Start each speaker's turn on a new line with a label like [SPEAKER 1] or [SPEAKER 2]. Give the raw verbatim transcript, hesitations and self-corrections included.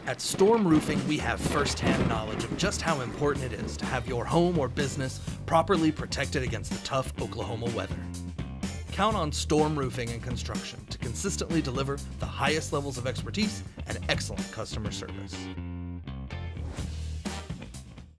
[SPEAKER 1] At Storm Roofing, we have first-hand knowledge of just how important it is to have your home or business properly protected against the tough Oklahoma weather. Count on Storm Roofing and Construction to consistently deliver the highest levels of expertise and excellent customer service.